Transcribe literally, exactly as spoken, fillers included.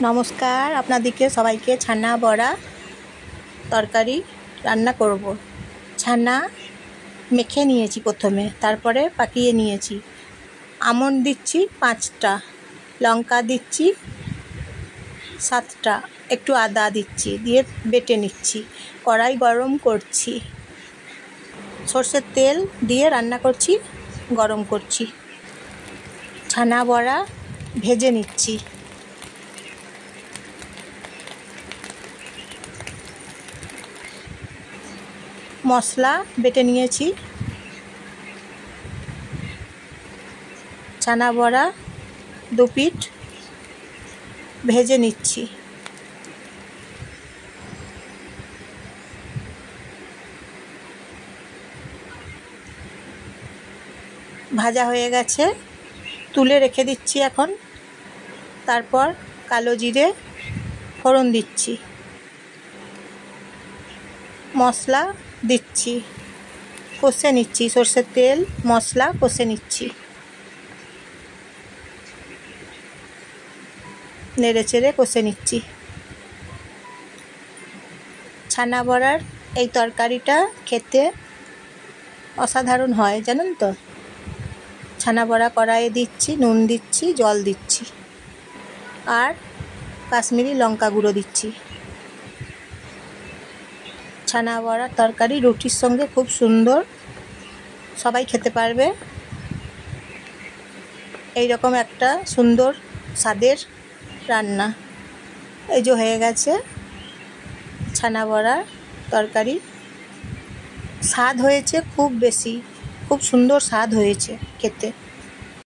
নমস্কার, আপনাদেরকে সবাইকে ছানা বড়া তরকারি রান্না করব। ছানা মেখে নিয়েছি প্রথমে, তারপরে পাকিয়ে নিয়েছি। আমন্ড দিচ্ছি পাঁচটা, লঙ্কা দিচ্ছি সাতটা, একটু আদা দিচ্ছি, দিয়ে বেটে নিচ্ছি। কড়াই গরম করছি, সর্ষের তেল দিয়ে রান্না করছি, গরম করছি। ছানা বড়া ভেজে নিচ্ছি। মশলা বেটে নিয়েছি। ছানা বড়া দু পিঠ ভেজে নিচ্ছি। ভাজা হয়ে গেছে, তুলে রেখে দিচ্ছি এখন। তারপর কালো জিরে ফোড়ন দিচ্ছি, মশলা দিচ্ছি, কষে নিচ্ছি। সর্ষের তেল মশলা কষে নিচ্ছি, নেড়ে চেড়ে কষে নিচ্ছি। ছানা বড়ার এই তরকারিটা খেতে অসাধারণ হয়, জানেন তো। ছানা বড়া কড়াইয়ে দিচ্ছি, নুন দিচ্ছি, জল দিচ্ছি, আর কাশ্মীরি লঙ্কা গুঁড়ো দিচ্ছি। ছানা বড়ার তরকারি রুটির সঙ্গে খুব সুন্দর, সবাই খেতে পারবে। এই রকম একটা সুন্দর স্বাদের রান্না। এই যে হয়ে গেছে ছানা বড়ার তরকারি। স্বাদ হয়েছে খুব বেশি, খুব সুন্দর স্বাদ হয়েছে খেতে।